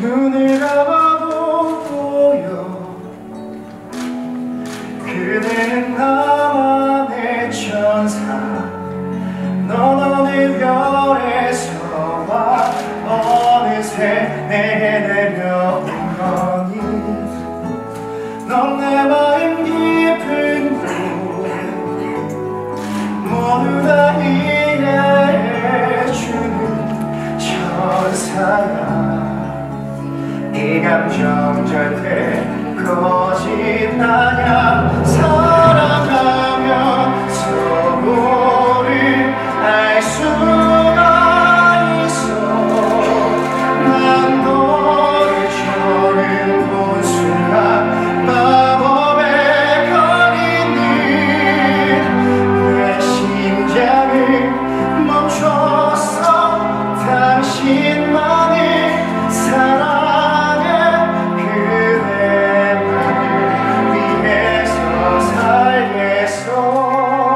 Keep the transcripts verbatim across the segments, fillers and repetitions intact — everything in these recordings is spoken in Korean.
눈을 감아도 보여. 그대는 나만의 천사. 넌 어느 별에서 와 어느새 내게 내려온 거니. 넌 내 마음 깊은 곳 모두 다 이해해주는 천사야. 이 감정 절대 거짓 아냐. 사랑하면 서로를 알 수가 있어. 난 너를 처음 본 순간 마법에 걸리는 내 심장을 멈췄어. 당신만을 사랑해. 그대만을 위해서 살겠어.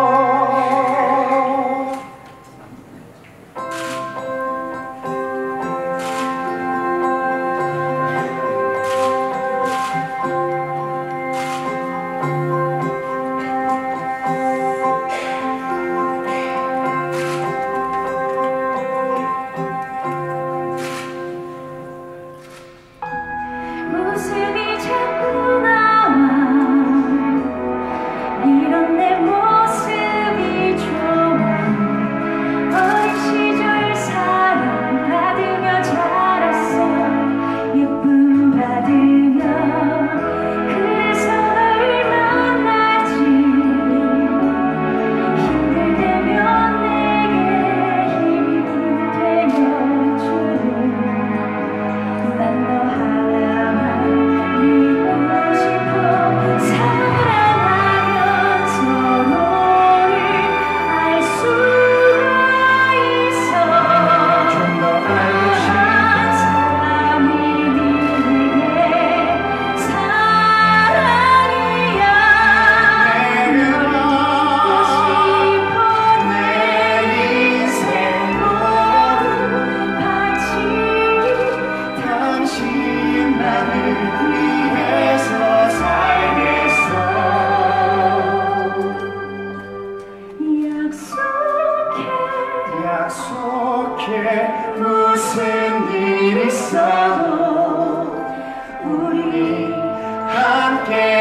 웃음이 자꾸 나와. 이런 내 모습이 좋아. 어린 시절 사랑받으며 자랐어. 예쁨 받으며. 그래서 너를 만났지. 힘들 때면 내게 힘이 되어주는. 난 너 하나만 믿고 싶어. 사랑하면 서로를 알 수가 있어. 좀 더 알고 한 사람이 내게 사랑이야. 내가 믿고 싶어. 내 인생 모두 바치기. 당신만을 위해서 살겠어. 약속해. 약속해. 무슨 일 있어도 우리 함께